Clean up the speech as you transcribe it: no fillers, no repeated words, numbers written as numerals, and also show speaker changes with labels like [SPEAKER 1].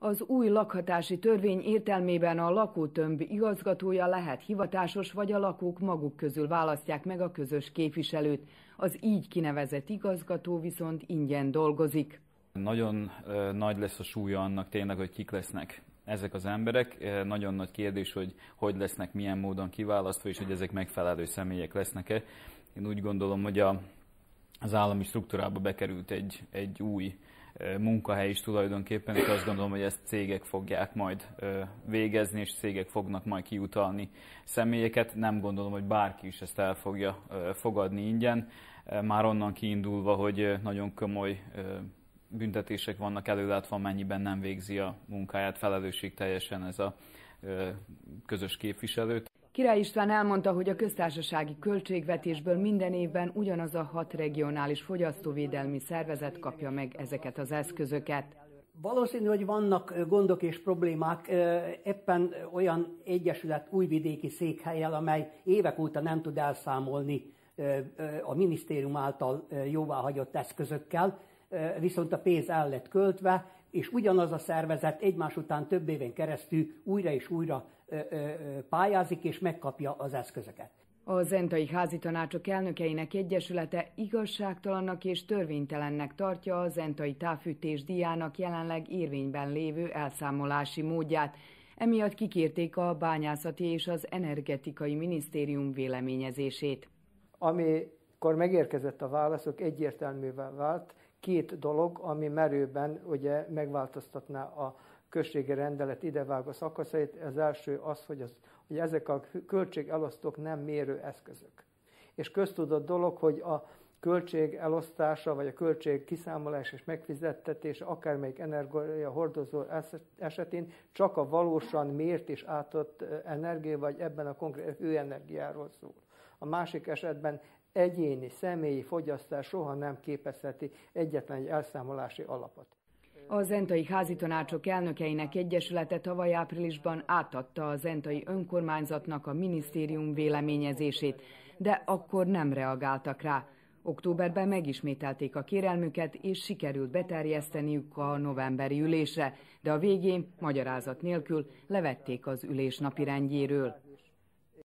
[SPEAKER 1] Az új lakhatási törvény értelmében a lakótömb igazgatója lehet hivatásos, vagy a lakók maguk közül választják meg a közös képviselőt. Az így kinevezett igazgató viszont ingyen dolgozik.
[SPEAKER 2] Nagyon nagy lesz a súlya annak tényleg, hogy kik lesznek ezek az emberek. Nagyon nagy kérdés, hogy lesznek, milyen módon kiválasztva, és hogy ezek megfelelő személyek lesznek-e. Én úgy gondolom, hogy az állami struktúrába bekerült egy új munkahely is tulajdonképpen, és azt gondolom, hogy ezt cégek fogják majd végezni, és cégek fognak majd kiutalni személyeket. Nem gondolom, hogy bárki is ezt el fogja fogadni ingyen, már onnan kiindulva, hogy nagyon komoly büntetések vannak előlátva, amennyiben nem végzi a munkáját felelősségteljesen ez a közös képviselőt.
[SPEAKER 1] Király István elmondta, hogy a köztársasági költségvetésből minden évben ugyanaz a 6 regionális fogyasztóvédelmi szervezet kapja meg ezeket az eszközöket.
[SPEAKER 3] Valószínű, hogy vannak gondok és problémák, éppen olyan egyesület újvidéki székhellyel, amely évek óta nem tud elszámolni a minisztérium által jóváhagyott eszközökkel, viszont a pénz el lett költve, és ugyanaz a szervezet egymás után több éven keresztül újra és újra pályázik és megkapja az eszközöket.
[SPEAKER 1] A Zentai Házitanácsok Elnökeinek Egyesülete igazságtalannak és törvénytelennek tartja a zentai távfűtés díjának jelenleg érvényben lévő elszámolási módját. Emiatt kikérték a Bányászati és az Energetikai Minisztérium véleményezését.
[SPEAKER 4] Amikor megérkezett a válaszok, egyértelművé vált két dolog, ami merőben ugye megváltoztatná a községi rendelet idevágó szakaszait. Az első az, hogy ezek a költségelosztók nem mérő eszközök. És köztudott dolog, hogy a költség elosztása, vagy a költség kiszámolás és megfizettetése akármelyik energiahordozó esetén csak a valósan mért és átadott energia, vagy ebben a konkrét hőenergiáról szól. A másik esetben egyéni, személyi fogyasztás soha nem képezheti egyetlen egy elszámolási alapot.
[SPEAKER 1] A Zentai Házitanácsok Elnökeinek Egyesülete tavaly áprilisban átadta a zentai önkormányzatnak a minisztérium véleményezését, de akkor nem reagáltak rá. Októberben megismételték a kérelmüket, és sikerült beterjeszteniük a novemberi ülésre, de a végén magyarázat nélkül levették az ülés napirendjéről.